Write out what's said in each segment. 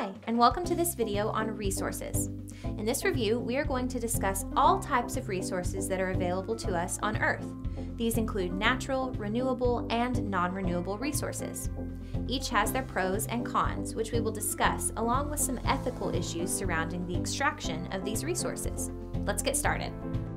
Hi, and welcome to this video on resources. In this review, we are going to discuss all types of resources that are available to us on Earth. These include natural, renewable, and non-renewable resources. Each has their pros and cons, which we will discuss, along with some ethical issues surrounding the extraction of these resources. Let's get started.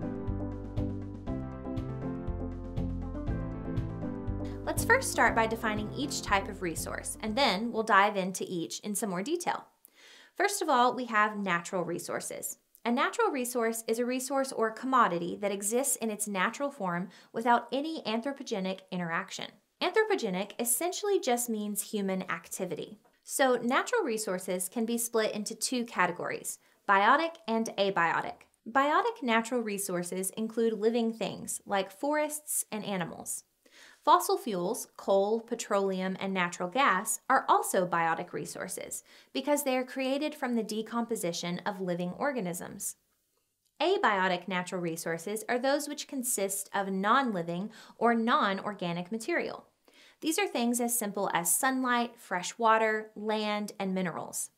Let's first start by defining each type of resource, and then we'll dive into each in some more detail. First of all, we have natural resources. A natural resource is a resource or commodity that exists in its natural form without any anthropogenic interaction. Anthropogenic essentially just means human activity. So natural resources can be split into two categories, biotic and abiotic. Biotic natural resources include living things like forests and animals. Fossil fuels, coal, petroleum, and natural gas, are also biotic resources because they are created from the decomposition of living organisms. Abiotic natural resources are those which consist of non-living or non-organic material. These are things as simple as sunlight, fresh water, land, and minerals.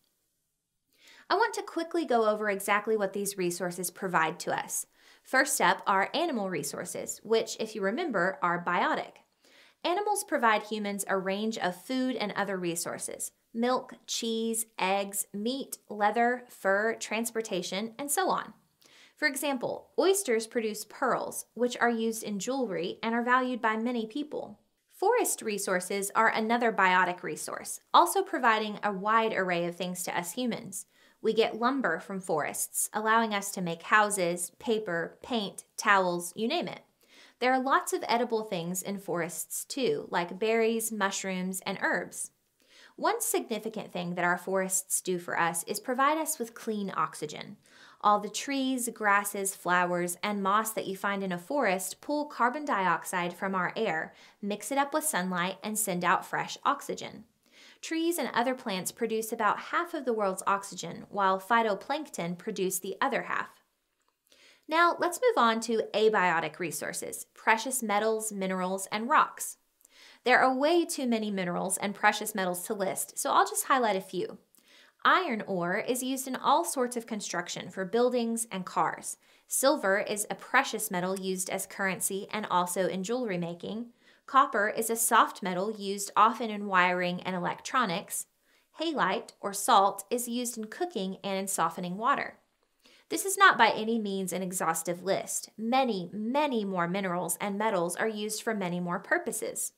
I want to quickly go over exactly what these resources provide to us. First up are animal resources, which, if you remember, are biotic. Animals provide humans a range of food and other resources: milk, cheese, eggs, meat, leather, fur, transportation, and so on. For example, oysters produce pearls, which are used in jewelry and are valued by many people. Forest resources are another biotic resource, also providing a wide array of things to us humans. We get lumber from forests, allowing us to make houses, paper, paint, towels, you name it. There are lots of edible things in forests too, like berries, mushrooms, and herbs. One significant thing that our forests do for us is provide us with clean oxygen. All the trees, grasses, flowers, and moss that you find in a forest pull carbon dioxide from our air, mix it up with sunlight, and send out fresh oxygen. Trees and other plants produce about half of the world's oxygen, while phytoplankton produce the other half. Now, let's move on to abiotic resources: precious metals, minerals, and rocks. There are way too many minerals and precious metals to list, so I'll just highlight a few. Iron ore is used in all sorts of construction for buildings and cars. Silver is a precious metal used as currency and also in jewelry making. Copper is a soft metal used often in wiring and electronics. Halite, or salt, is used in cooking and in softening water. This is not by any means an exhaustive list. Many, many more minerals and metals are used for many more purposes.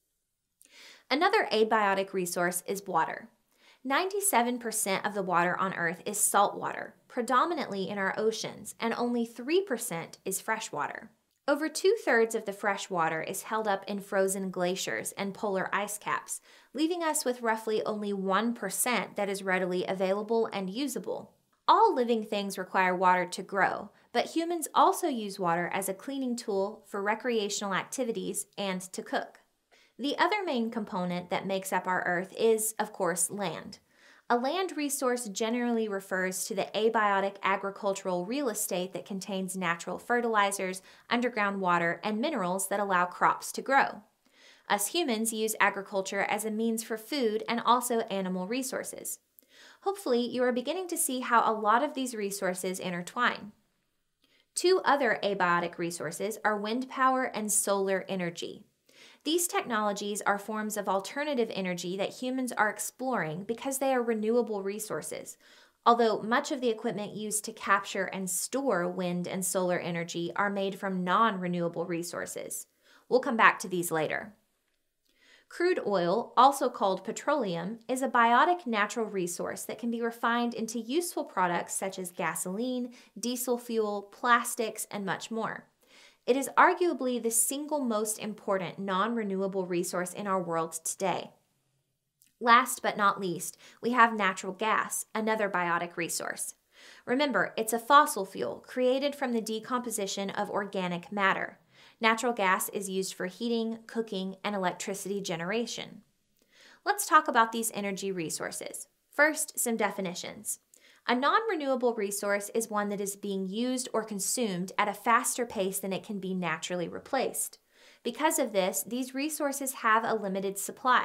Another abiotic resource is water. 97% of the water on Earth is salt water, predominantly in our oceans, and only 3% is fresh water. Over 2/3 of the fresh water is held up in frozen glaciers and polar ice caps, leaving us with roughly only 1% that is readily available and usable. All living things require water to grow, but humans also use water as a cleaning tool for recreational activities and to cook. The other main component that makes up our Earth is, of course, land. A land resource generally refers to the abiotic agricultural real estate that contains natural fertilizers, underground water, and minerals that allow crops to grow. Us humans use agriculture as a means for food and also animal resources. Hopefully, you are beginning to see how a lot of these resources intertwine. Two other abiotic resources are wind power and solar energy. These technologies are forms of alternative energy that humans are exploring because they are renewable resources, although much of the equipment used to capture and store wind and solar energy are made from non-renewable resources. We'll come back to these later. Crude oil, also called petroleum, is a biotic natural resource that can be refined into useful products such as gasoline, diesel fuel, plastics, and much more. It is arguably the single most important non-renewable resource in our world today. Last but not least, we have natural gas, another biotic resource. Remember, it's a fossil fuel created from the decomposition of organic matter. Natural gas is used for heating, cooking, and electricity generation. Let's talk about these energy resources. First, some definitions. A non-renewable resource is one that is being used or consumed at a faster pace than it can be naturally replaced. Because of this, these resources have a limited supply.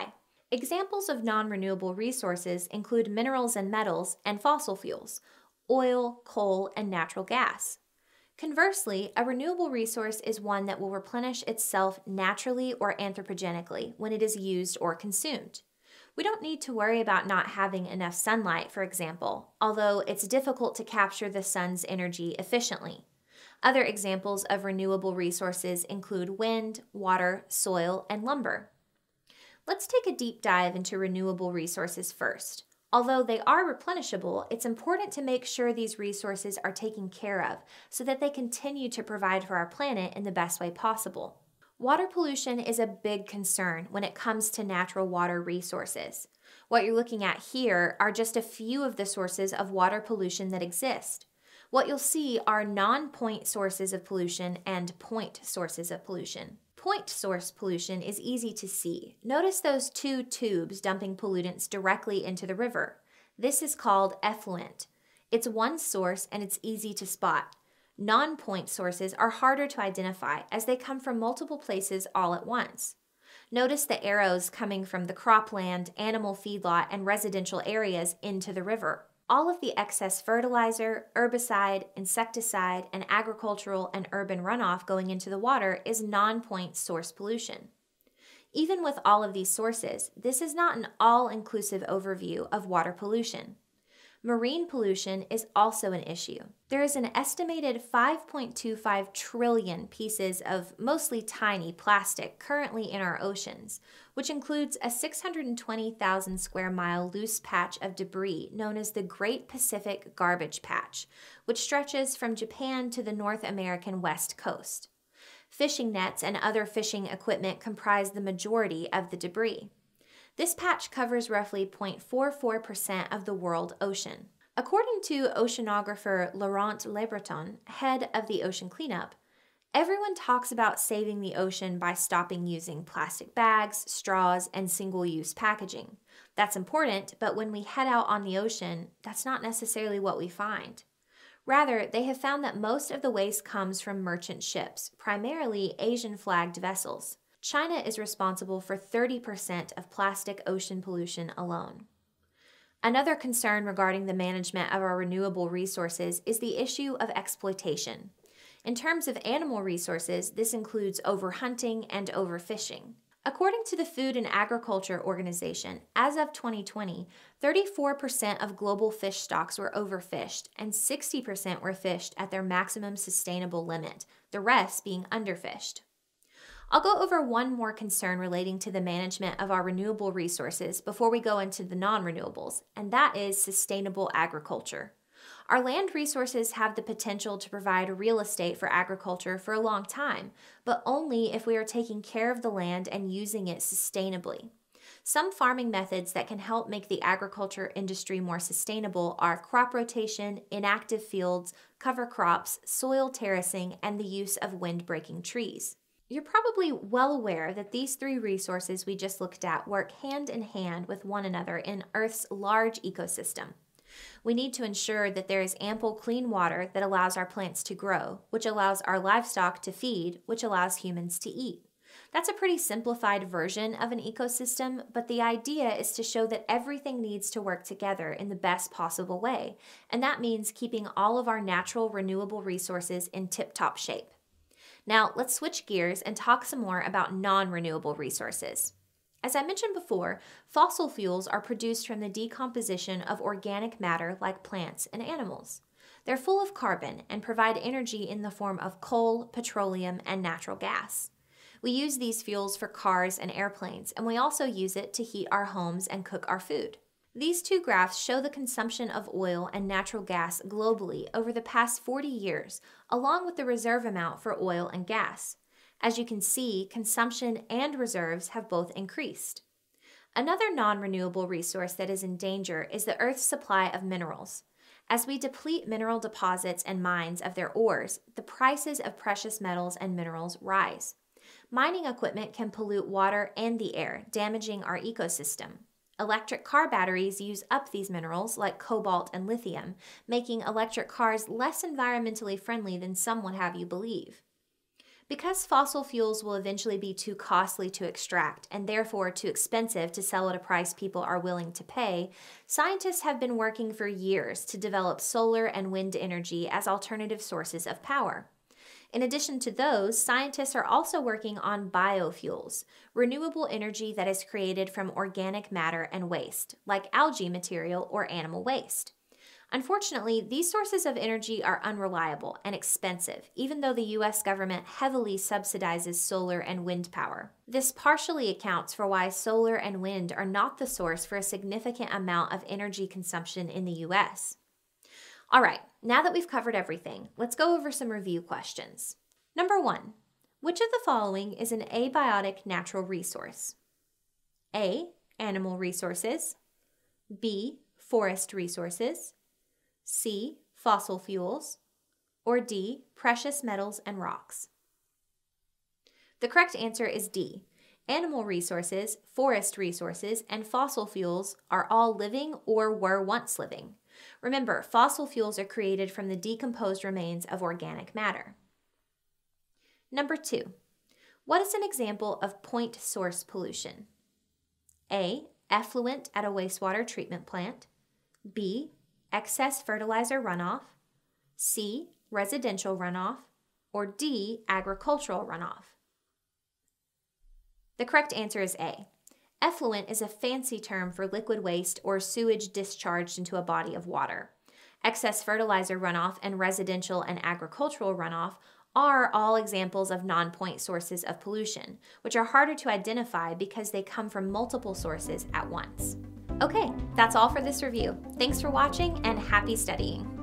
Examples of non-renewable resources include minerals and metals and fossil fuels, oil, coal, and natural gas. Conversely, a renewable resource is one that will replenish itself naturally or anthropogenically when it is used or consumed. We don't need to worry about not having enough sunlight, for example, although it's difficult to capture the sun's energy efficiently. Other examples of renewable resources include wind, water, soil, and lumber. Let's take a deep dive into renewable resources first. Although they are replenishable, it's important to make sure these resources are taken care of so that they continue to provide for our planet in the best way possible. Water pollution is a big concern when it comes to natural water resources. What you're looking at here are just a few of the sources of water pollution that exist. What you'll see are non-point sources of pollution and point sources of pollution. Point source pollution is easy to see. Notice those two tubes dumping pollutants directly into the river. This is called effluent. It's one source and it's easy to spot. Non-point sources are harder to identify as they come from multiple places all at once. Notice the arrows coming from the cropland, animal feedlot, and residential areas into the river. All of the excess fertilizer, herbicide, insecticide, and agricultural and urban runoff going into the water is non-point source pollution. Even with all of these sources, this is not an all-inclusive overview of water pollution. Marine pollution is also an issue. There is an estimated 5.25 trillion pieces of mostly tiny plastic currently in our oceans, which includes a 620,000 square mile loose patch of debris known as the Great Pacific Garbage Patch, which stretches from Japan to the North American West Coast. Fishing nets and other fishing equipment comprise the majority of the debris. This patch covers roughly 0.44% of the world ocean. According to oceanographer Laurent Lebreton, head of the Ocean Cleanup, everyone talks about saving the ocean by stopping using plastic bags, straws, and single-use packaging. That's important, but when we head out on the ocean, that's not necessarily what we find. Rather, they have found that most of the waste comes from merchant ships, primarily Asian-flagged vessels. China is responsible for 30% of plastic ocean pollution alone. Another concern regarding the management of our renewable resources is the issue of exploitation. In terms of animal resources, this includes overhunting and overfishing. According to the Food and Agriculture Organization, as of 2020, 34% of global fish stocks were overfished and 60% were fished at their maximum sustainable limit, the rest being underfished. I'll go over one more concern relating to the management of our renewable resources before we go into the non-renewables, and that is sustainable agriculture. Our land resources have the potential to provide real estate for agriculture for a long time, but only if we are taking care of the land and using it sustainably. Some farming methods that can help make the agriculture industry more sustainable are crop rotation, inactive fields, cover crops, soil terracing, and the use of wind-breaking trees. You're probably well aware that these three resources we just looked at work hand in hand with one another in Earth's large ecosystem. We need to ensure that there is ample clean water that allows our plants to grow, which allows our livestock to feed, which allows humans to eat. That's a pretty simplified version of an ecosystem, but the idea is to show that everything needs to work together in the best possible way, and that means keeping all of our natural renewable resources in tip-top shape. Now, let's switch gears and talk some more about non-renewable resources. As I mentioned before, fossil fuels are produced from the decomposition of organic matter like plants and animals. They're full of carbon and provide energy in the form of coal, petroleum, and natural gas. We use these fuels for cars and airplanes, and we also use it to heat our homes and cook our food. These two graphs show the consumption of oil and natural gas globally over the past 40 years, along with the reserve amount for oil and gas. As you can see, consumption and reserves have both increased. Another non-renewable resource that is in danger is the Earth's supply of minerals. As we deplete mineral deposits and mines of their ores, the prices of precious metals and minerals rise. Mining equipment can pollute water and the air, damaging our ecosystem. Electric car batteries use up these minerals like cobalt and lithium, making electric cars less environmentally friendly than some would have you believe. Because fossil fuels will eventually be too costly to extract and therefore too expensive to sell at a price people are willing to pay, scientists have been working for years to develop solar and wind energy as alternative sources of power. In addition to those, scientists are also working on biofuels, renewable energy that is created from organic matter and waste, like algae material or animal waste. Unfortunately, these sources of energy are unreliable and expensive, even though the U.S. government heavily subsidizes solar and wind power. This partially accounts for why solar and wind are not the source for a significant amount of energy consumption in the U.S. All right, now that we've covered everything, let's go over some review questions. Number 1, which of the following is an abiotic natural resource? A, animal resources. B, forest resources. C, fossil fuels, or D, precious metals and rocks? The correct answer is D. Animal resources, forest resources, and fossil fuels are all living or were once living. Remember, fossil fuels are created from the decomposed remains of organic matter. Number 2, what is an example of point source pollution? A, effluent at a wastewater treatment plant. B, excess fertilizer runoff. C, residential runoff. Or D, agricultural runoff? The correct answer is A. Effluent is a fancy term for liquid waste or sewage discharged into a body of water. Excess fertilizer runoff and residential and agricultural runoff are all examples of non-point sources of pollution, which are harder to identify because they come from multiple sources at once. Okay, that's all for this review. Thanks for watching and happy studying.